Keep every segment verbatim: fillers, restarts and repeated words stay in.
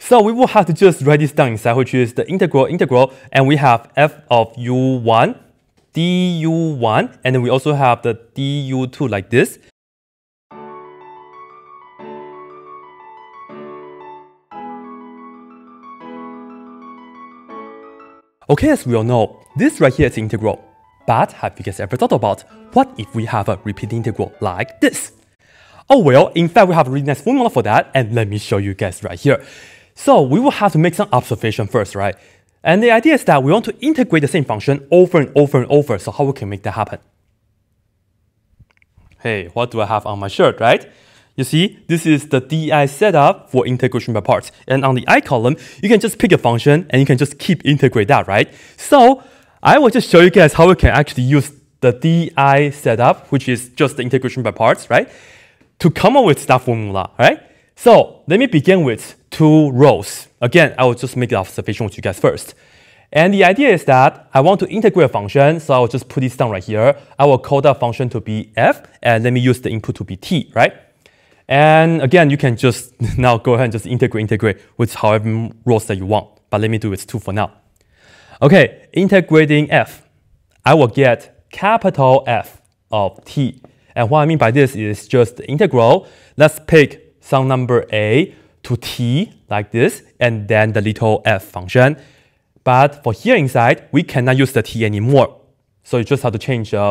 So we will have to just write this down inside, which is the integral integral, and we have f of u one, du one, and then we also have the du two like this. Okay, as we all know, this right here is integral. But have you guys ever thought about what if we have a repeating integral like this? Oh well, in fact, we have a really nice formula for that, and let me show you guys right here. So we will have to make some observation first, right? And the idea is that we want to integrate the same function over and over and over. So how we can make that happen? Hey, what do I have on my shirt, right? You see, this is the D I setup for integration by parts. And on the I column, you can just pick a function and you can just keep integrate that, right? So I will just show you guys how we can actually use the D I setup, which is just the integration by parts, right? To come up with that formula, right? So let me begin with two rows. Again, I will just make the observation with you guys first. And the idea is that I want to integrate a function, so I will just put this down right here. I will call that function to be f, and let me use the input to be t, right? And again, you can just now go ahead and just integrate, integrate with however rows that you want. But let me do it two for now. Okay, integrating f, I will get capital F of t. And what I mean by this is just the integral. Let's pick some number a to t like this, and then the little f function. But for here inside, we cannot use the t anymore. So you just have to change uh,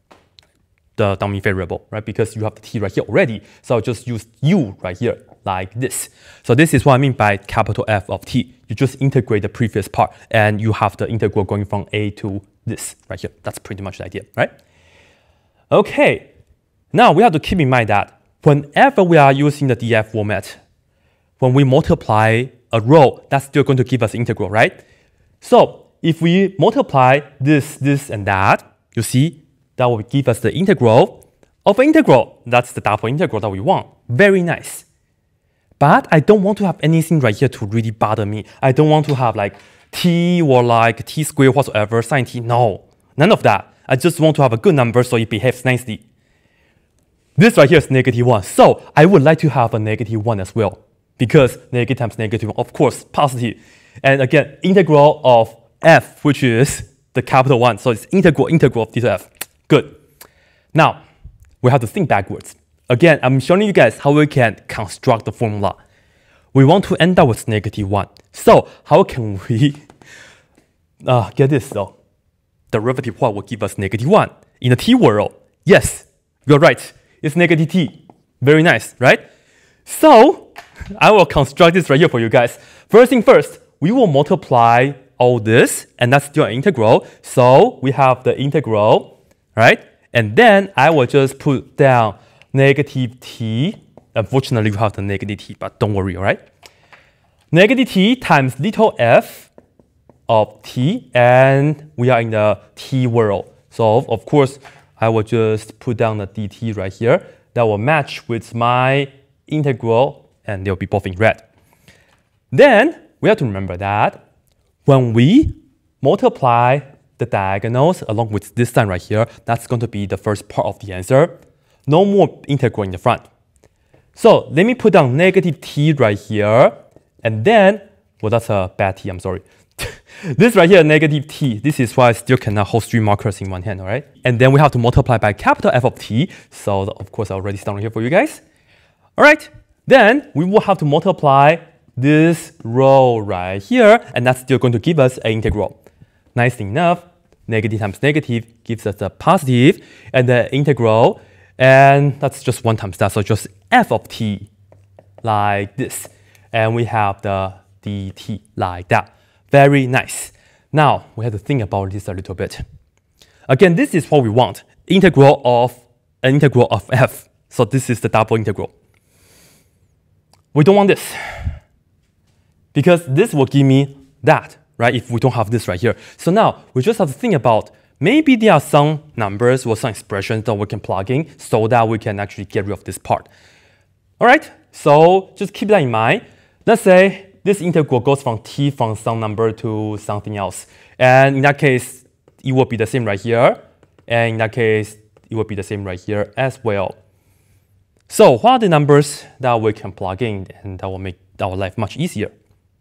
the dummy variable, right? Because you have the t right here already. So I'll just use u right here like this. So this is what I mean by capital F of t. You just integrate the previous part, and you have the integral going from a to this right here. That's pretty much the idea, right? Okay, now we have to keep in mind that whenever we are using the D F format, when we multiply a row, that's still going to give us integral, right? So if we multiply this, this, and that, you see, that will give us the integral of an integral. That's the double integral that we want. Very nice. But I don't want to have anything right here to really bother me. I don't want to have like t or like t squared whatsoever, sine t. No, none of that. I just want to have a good number so it behaves nicely. This right here is negative one. So I would like to have a negative one as well. Because negative times negative one, of course, positive. And again, integral of f, which is the capital one. So it's integral, integral of d to f. Good. Now, we have to think backwards. Again, I'm showing you guys how we can construct the formula. We want to end up with negative one. So how can we uh, get this though? Derivative part will give us negative one. In the t world, yes, you're right. It's negative t. Very nice, right? So I will construct this right here for you guys. First thing first, we will multiply all this, and that's still an integral. So we have the integral, right? And then I will just put down negative t. Unfortunately, you have the negative t, but don't worry, all right? Negative t times little f of t, and we are in the t world. So of course, I will just put down the dt right here. That will match with my integral, and they'll be both in red. Then we have to remember that when we multiply the diagonals along with this sign right here, that's going to be the first part of the answer. No more integral in the front. So let me put down negative t right here, and then, well, that's a bad t, I'm sorry. This right here, negative t, this is why I still cannot hold three markers in one hand, all right? And then we have to multiply by capital F of t. So of course, I'll write this down here for you guys. All right, then we will have to multiply this row right here, and that's still going to give us an integral. Nice enough, negative times negative gives us a positive, and the integral, and that's just one times that, so just f of t, like this. And we have the dt like that. Very nice. Now, we have to think about this a little bit. Again, this is what we want. Integral of an integral of f. So this is the double integral. We don't want this. Because this will give me that, right? If we don't have this right here. So now, we just have to think about, maybe there are some numbers or some expressions that we can plug in so that we can actually get rid of this part. All right? So just keep that in mind. Let's say this integral goes from t from some number to something else. And in that case, it will be the same right here. And in that case, it will be the same right here as well. So what are the numbers that we can plug in and that will make our life much easier?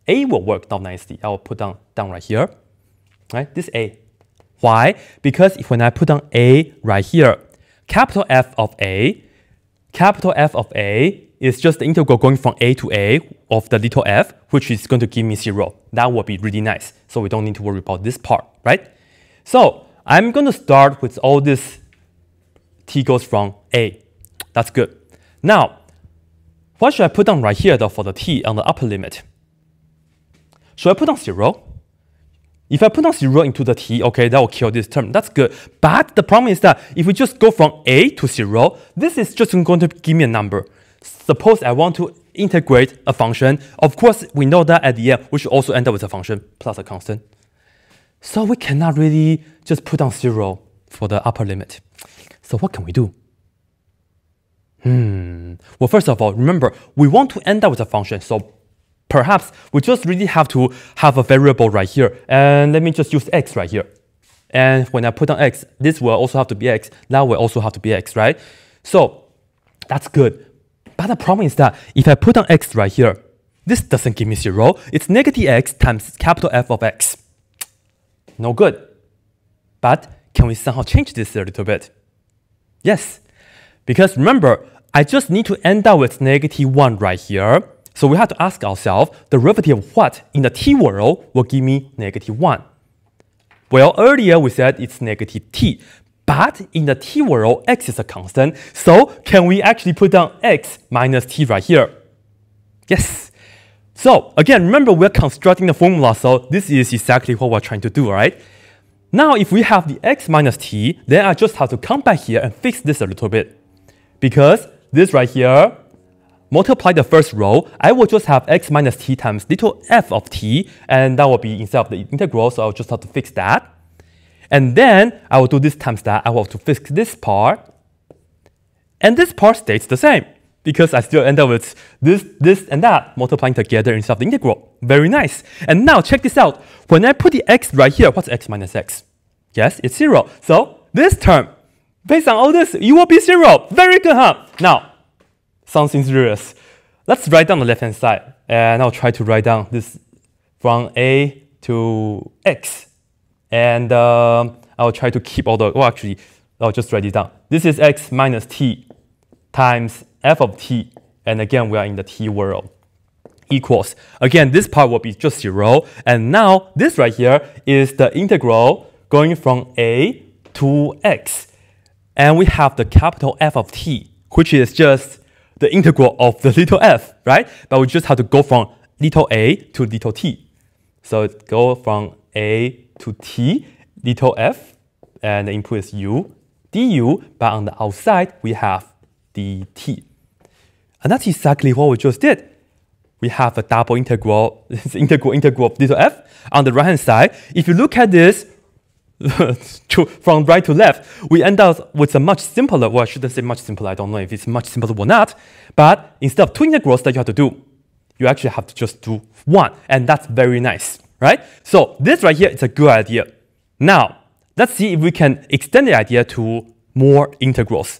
A will work out nicely. I will put down, down right here, right? This A. Why? Because if when I put down A right here, capital F of A, capital F of A is just the integral going from A to A of the little f, which is going to give me zero. That would be really nice. So we don't need to worry about this part, right? So I'm going to start with all this t goes from A. That's good. Now, what should I put down right here though for the t on the upper limit? Should I put down zero? If I put down zero into the t, okay, that will kill this term. That's good. But the problem is that if we just go from A to zero, this is just going to give me a number. Suppose I want to integrate a function. Of course, we know that at the end, we should also end up with a function plus a constant. So we cannot really just put down zero for the upper limit. So what can we do? Hmm. Well, first of all, remember, we want to end up with a function. So perhaps we just really have to have a variable right here. And let me just use x right here. And when I put down x, this will also have to be x. That will also have to be x, right? So that's good. But the problem is that if I put down x right here, this doesn't give me zero. It's negative x times capital F of x. No good. But can we somehow change this a little bit? Yes. Because remember, I just need to end up with negative one right here. So we have to ask ourselves, the derivative of what in the t world will give me negative one? Well, earlier we said it's negative t. But in the t world, x is a constant. So can we actually put down x minus t right here? Yes. So again, remember we're constructing the formula, so this is exactly what we're trying to do, right? Now if we have the x minus t, then I just have to come back here and fix this a little bit. Because this right here, multiply the first row, I will just have x minus t times little f of t, and that will be instead of the integral, so I'll just have to fix that. And then I will do this times that. I will have to fix this part. And this part stays the same because I still end up with this, this, and that multiplying together instead of the integral. Very nice. And now check this out. When I put the x right here, what's x minus x? Yes, it's zero. So this term, based on all this, it will be zero. Very good, huh? Now, something serious. Let's write down the left-hand side. And I'll try to write down this from A to x. And um, I'll try to keep all the, well actually, I'll just write it down. This is x minus t times f of t. And again, we are in the t world. Equals. Again, this part will be just zero. And now this right here is the integral going from a to x. And we have the capital F of t, which is just the integral of the little f, right? But we just have to go from little a to little t. So it go from a to t, little f, and the input is u, du, but on the outside we have dt. And that's exactly what we just did. We have a double integral, integral, integral of little f. On the right hand side, if you look at this from right to left, we end up with a much simpler, well I shouldn't say much simpler, I don't know if it's much simpler or not, but instead of two integrals that you have to do, you actually have to just do one, and that's very nice. Right? So this right here is a good idea. Now, let's see if we can extend the idea to more integrals.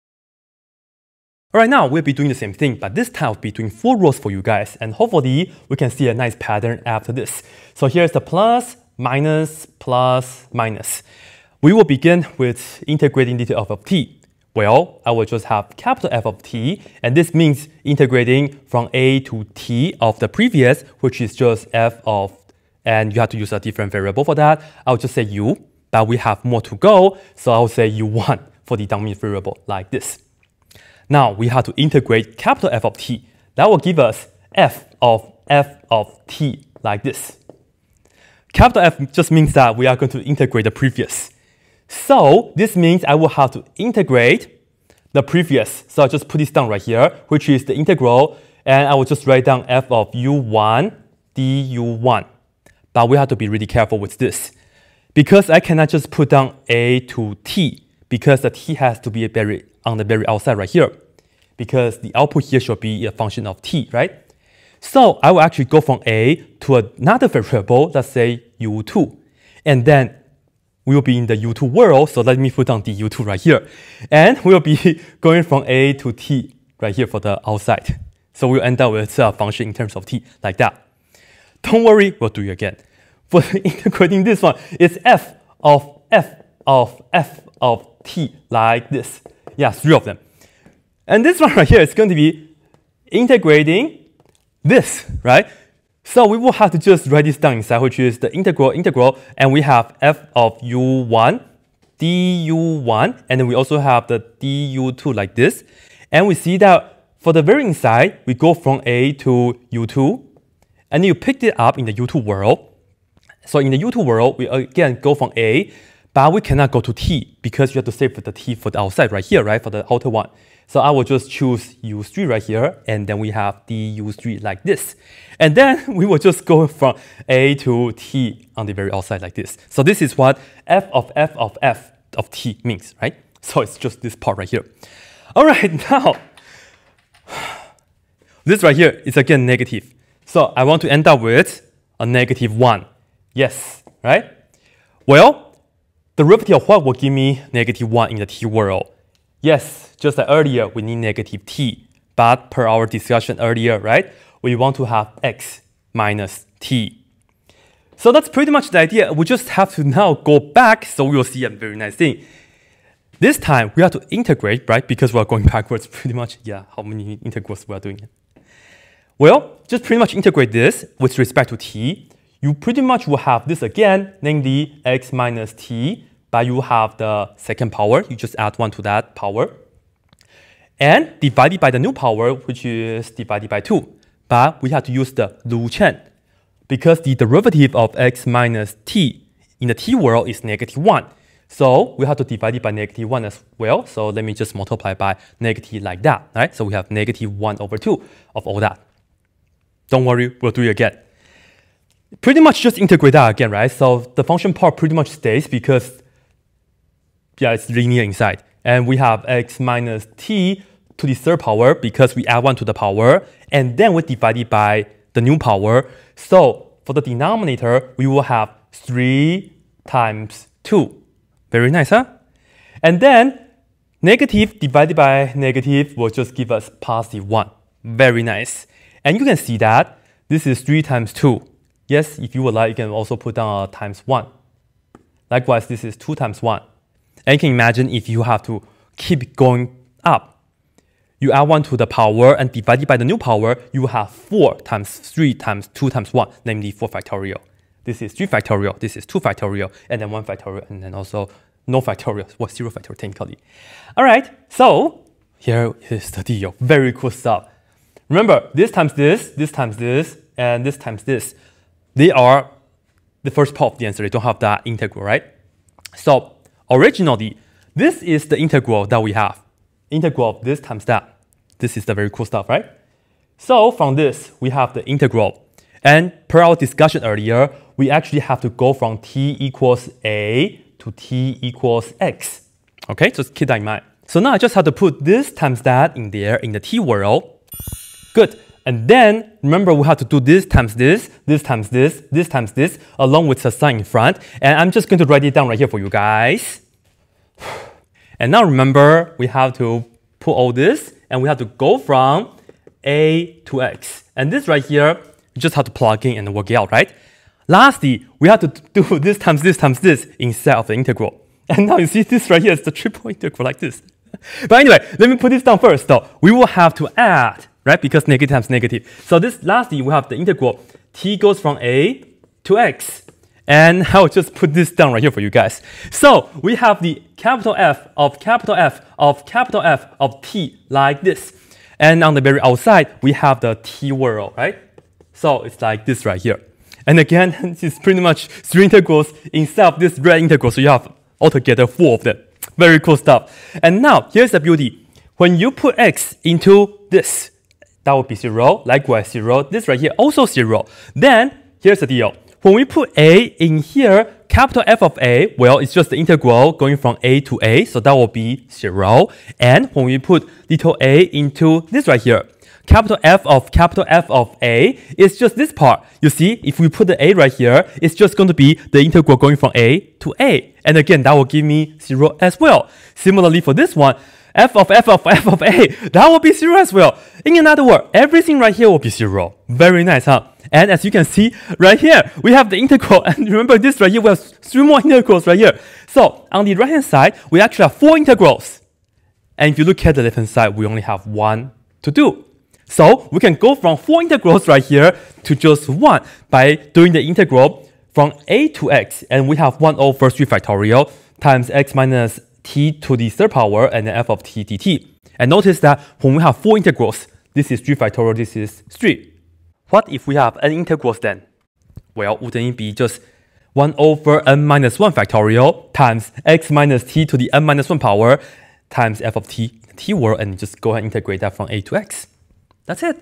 All right, now we'll be doing the same thing, but this time I'll be doing four rows for you guys, and hopefully we can see a nice pattern after this. So here's the plus, minus, plus, minus. We will begin with integrating little f of t. Well, I will just have capital F of t, and this means integrating from a to t of the previous, which is just f of, and you have to use a different variable for that. I'll just say u, but we have more to go, so I'll say u one for the dominant variable, like this. Now, we have to integrate capital F of t. That will give us f of f of t, like this. Capital F just means that we are going to integrate the previous. So, this means I will have to integrate the previous. So, I'll just put this down right here, which is the integral, and I will just write down f of u one du one. But we have to be really careful with this, because I cannot just put down a to t, because the t has to be very, on the very outside right here, because the output here should be a function of t, right? So I will actually go from a to another variable, let's say u two, and then we will be in the u two world, so let me put down the u two right here, and we will be going from a to t right here for the outside. So we'll end up with a function in terms of t, like that. Don't worry, we'll do it again. For integrating this one, it's f of f of f of t like this. Yeah, three of them. And this one right here is going to be integrating this, right? So we will have to just write this down inside, which is the integral integral, and we have f of u one, du one, and then we also have the du two like this. And we see that for the very inside, we go from a to u two, and you picked it up in the u two world. So in the u two world, we again go from a, but we cannot go to t because you have to save the t for the outside right here, right, for the outer one. So I will just choose u three right here, and then we have du three like this. And then we will just go from a to t on the very outside like this. So this is what f of f of f of t means, right? So it's just this part right here. All right, now, this right here is again negative. So I want to end up with a negative one. Yes, right? Well, the derivative of what will give me negative one in the t world? Yes, just like earlier, we need negative t. But per our discussion earlier, right, we want to have x minus t. So that's pretty much the idea. We just have to now go back, so we will see a very nice thing. This time, we have to integrate, right, because we're going backwards pretty much. Yeah, how many integrals we are doing? Well, just pretty much integrate this with respect to t. You pretty much will have this again, namely x minus t, but you have the second power. You just add one to that power. And divided by the new power, which is divided by two. But we have to use the Lu Chen, because the derivative of x minus t in the t world is negative one. So we have to divide it by negative one as well. So let me just multiply by negative like that, right? So we have negative one over two of all that. Don't worry, we'll do it again. Pretty much just integrate that again, right? So the function part pretty much stays because, yeah, it's linear inside. And we have x minus t to the third power because we add one to the power, and then we divide it by the new power. So for the denominator, we will have three times two. Very nice, huh? And then negative divided by negative will just give us positive one. Very nice. And you can see that this is three times two. Yes, if you would like, you can also put down a times one. Likewise, this is two times one. And you can imagine if you have to keep going up. You add one to the power and divide it by the new power, you have four times three times two times one, namely four factorial. This is three factorial, this is two factorial, and then one factorial, and then also no factorial, well, zero factorial technically. All right, so here is the deal. Very cool stuff. Remember, this times this, this times this, and this times this. They are the first part of the answer. They don't have that integral, right? So originally, this is the integral that we have. Integral of this times that. This is the very cool stuff, right? So from this, we have the integral. And per our discussion earlier, we actually have to go from t equals a to t equals x. Okay, just keep that in mind. So now I just have to put this times that in there in the t world. Good. And then, remember, we have to do this times this, this times this, this times this, along with the sign in front. And I'm just going to write it down right here for you guys. And now remember, we have to put all this, and we have to go from a to x. And this right here, you just have to plug in and work it out, right? Lastly, we have to do this times this times this instead of the integral. And now you see this right here is the triple integral like this. But anyway, let me put this down first. So we will have to add, right? Because negative times negative. So this lastly, we have the integral. T goes from a to x. And I'll just put this down right here for you guys. So we have the capital F of capital F of capital F of t like this. And on the very outside, we have the t world, right? So it's like this right here. And again, this is pretty much three integrals instead of this red integral. So you have altogether four of them. Very cool stuff. And now, here's the beauty. When you put x into this, that would be zero. Likewise, zero. This right here, also zero. Then, here's the deal. When we put a in here, capital F of a, well, it's just the integral going from a to a, so that will be zero. And when we put little a into this right here, capital F of capital F of a is just this part. You see, if we put the a right here, it's just going to be the integral going from a to a. And again, that will give me zero as well. Similarly for this one, f of f of f of a, that will be zero as well. In another word, everything right here will be zero. Very nice, huh? And as you can see right here, we have the integral. And remember this right here, we have three more integrals right here. So on the right-hand side, we actually have four integrals. And if you look at the left-hand side, we only have one to do. So we can go from four integrals right here to just one by doing the integral from a to x. And we have one over three factorial times x minus t to the third power and then f of t dt. And notice that when we have four integrals, this is three factorial, this is three. What if we have n integrals then? Well, wouldn't it be just one over n minus one factorial times x minus t to the n minus one power times f of t, t world, and just go ahead and integrate that from a to x. That's it.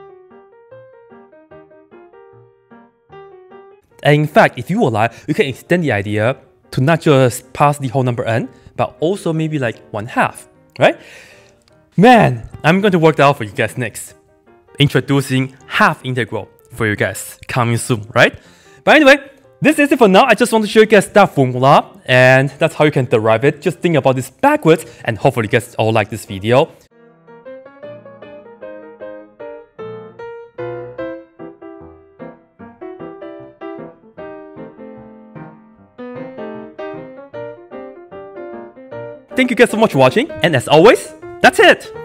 And in fact, if you would like, you can extend the idea to not just pass the whole number n, but also maybe like one half, right? Man, I'm going to work that out for you guys next. Introducing half integral for you guys, coming soon, right? But anyway, this is it for now. I just want to show you guys that formula, and that's how you can derive it. Just think about this backwards, and hopefully you guys all like this video. Thank you guys so much for watching, and as always, that's it!